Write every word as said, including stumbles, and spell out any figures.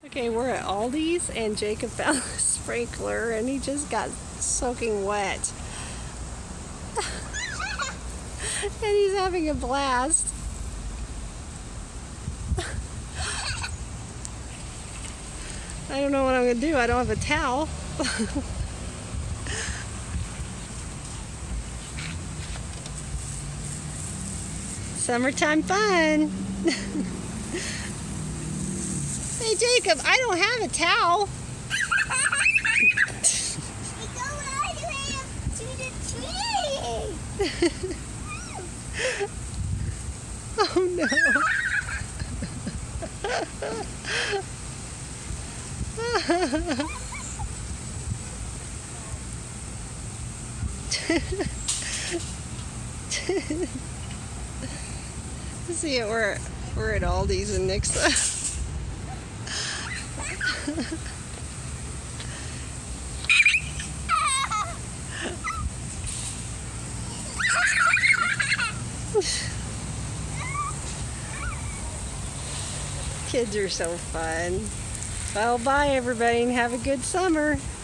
Okay, we're at Aldi's and Jacob found a sprinkler and he just got soaking wet. And he's having a blast. I don't know what I'm going to do. I don't have a towel. Summertime fun. Hey Jacob, I don't have a towel. Oh no. See it, we're, we're at Aldi's in Nixa. Kids are so fun. Well, bye everybody and have a good summer.